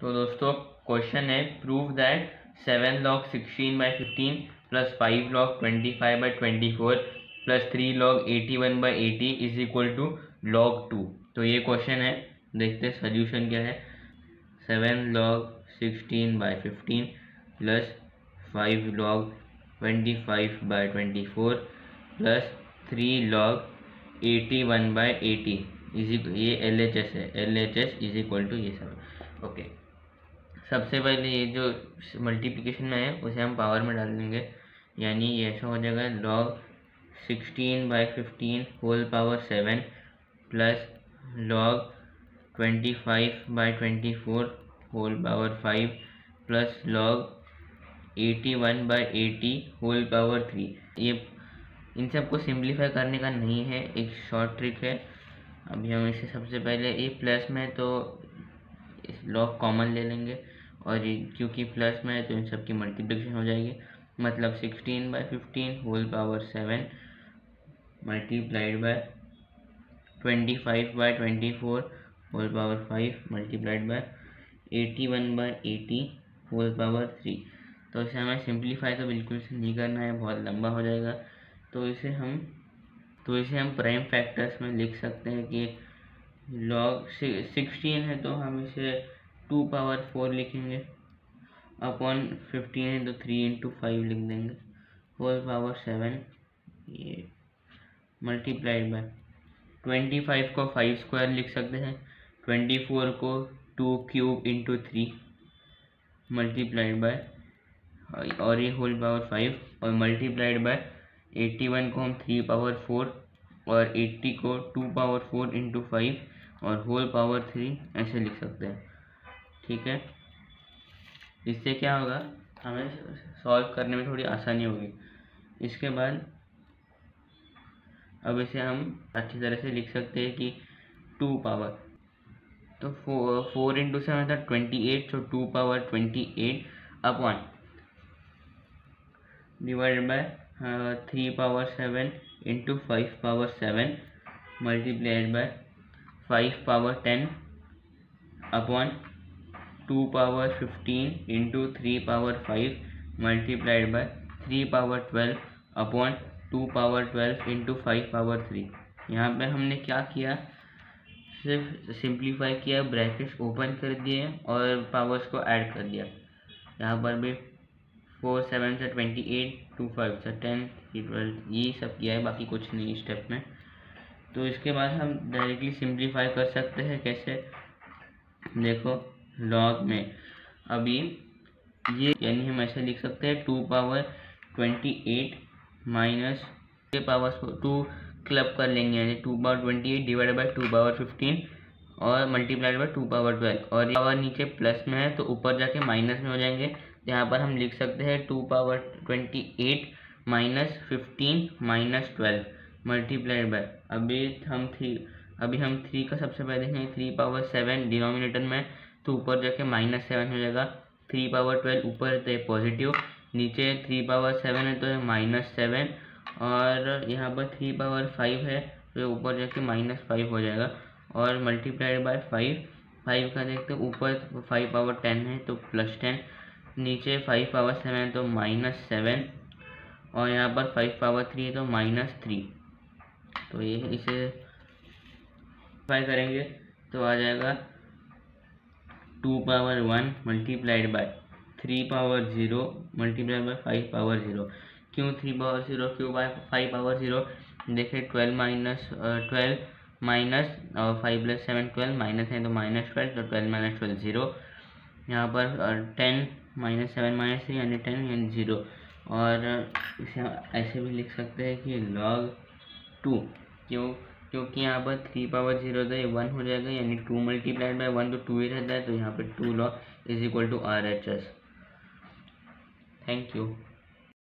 तो दोस्तों क्वेश्चन है prove that 7 log 16 by 15 plus 5 log 25 by 24 plus 3 log 81 by 80 is equal to log 2। तो ये क्वेश्चन है, देखते हैं सोल्यूशन क्या है। 7 log 16 by 15 plus 5 log 25 by 24 plus 3 log 81 by 80 ये LHS है, LHS इज इक्वल टू ये सब। ओके, सबसे पहले ये जो मल्टीप्लिकेशन में है उसे हम पावर में डाल देंगे, यानी ये ऐसा हो जाएगा log 16 by 15 whole power 7 plus log 25 by 24 whole power 5 plus log 81 by 80 whole power 3। ये इन सबको सिंप्लीफाई करने का नहीं है, एक शॉर्ट ट्रिक है। अभी हम इसे सबसे पहले ये प्लस में तो लॉग कॉमन ले लेंगे, और क्योंकि प्लस में है तो इन सब की मल्टीप्लिकेशन हो जाएगी। मतलब 16 by 15 whole power 7 multiplied by 25 by 24 whole power 5 multiplied by 81 by 80 whole power 3। तो इसे हमें सिंप्लीफाई तो बिल्कुल से नहीं करना है, बहुत लंबा हो जाएगा। तो इसे हम प्राइम फैक्टर्स में लिख सकते हैं कि log 16 है तो हम इसे 2 पावर 4 लिखेंगे, अपॉन 15 है तो 3 इंटू 5 लिख देंगे, होल पावर 7 ये मल्टीप्लाइड बाय 25 को 5 स्क्वायर लिख सकते हैं, 24 को 2 क्यूब इंटू 3 मल्टीप्लाइड बाय और ये होल पावर 5 और मल्टीप्लाइड बाय 81 को हम 3 पावर 4 और 80 को 2 पावर 4 इंटू 5 और होल पावर 3 ऐसे लिख सकते हैं। ठीक है, इससे क्या होगा, हमें सॉल्व करने में थोड़ी आसानी होगी। इसके बाद अब इसे हम अच्छी तरह से लिख सकते हैं कि 2 पावर, तो 4 इंटू 7 था 28, तो 2 power 28 upon divided by 3 power 7 into 5 power 7 multiplied by 5 power 10 upon 2 power 15 into 3 power 5 multiplied by 3 power 12 upon 2 power 12 into 5 power 3। यहाँ पे हमने क्या किया, सिर्फ सिंप्लीफाई किया, ब्रैकेट्स ओपन कर दिए और पावर्स को ऐड कर दिया। यहाँ पर भी 4 7 से 28, 2 5 से 10, 12 ये सब किया है, बाकी कुछ नहीं स्टेप में। तो इसके बाद हम डायरेक्टली सिंप्लीफाई कर सकते हैं। कैसे, देखो लॉग में अभी ये, यानी हम ऐसे लिख सकते हैं 2 पावर 28 माइनस के पावर 2 क्लब कर लेंगे, यानी 2 पावर 28 डिवाइडेड बाई 2 पावर 15 और मल्टीप्लाइड बाई 2 पावर 12, और ये पावर नीचे प्लस में है तो ऊपर जाके माइनस में हो जाएंगे। यहाँ पर हम लिख सकते हैं 2 power 28 minus 15 minus 12 multiplied by, अभी हम 3 का सबसे पहले देखेंगे, 3 पावर 7 डिनोमिनेटर में तो ऊपर जाके माइनस 7 हो जाएगा, 3 पावर 12 ऊपर तो पॉजिटिव, नीचे 3 पावर 7 है तो माइनस 7, और यहाँ पर 3 पावर 5 है तो ऊपर जाके माइनस 5 हो जाएगा, और मल्टीप्लाइड बाय 5 का देखते हैं, ऊपर 5 पावर 10 है तो प्लस 10, नीचे 5 पावर 7 है तो माइनस 7, और यहाँ पर 5 पावर 3 है तो माइनस 3। तो ये इसे फाई करेंगे तो आ जाएगा 2 power 1 multiplied by 3 power 0 multiplied by 5 power 0। क्यों 3 पावर 0, क्यों बाय 5 पावर 0, देखिए 12 माइनस 5 प्लस 7 12 माइनस है तो माइनस 12, तो 12 माइनस 12 0। यहाँ पर 10 माइनस 7 माइनस 3 यानी 10 यानी 0, और इसे ऐसे भी लिख सकते हैं कि log 2, क्योंकि यहाँ पर 3 पावर 0 तो ये 1 हो जाएगा, यानी 2 मल्टीप्लाइड बाय 1 तो 2 ही रहता है, तो यहाँ पर 2 log is equal to RHS। Thank you.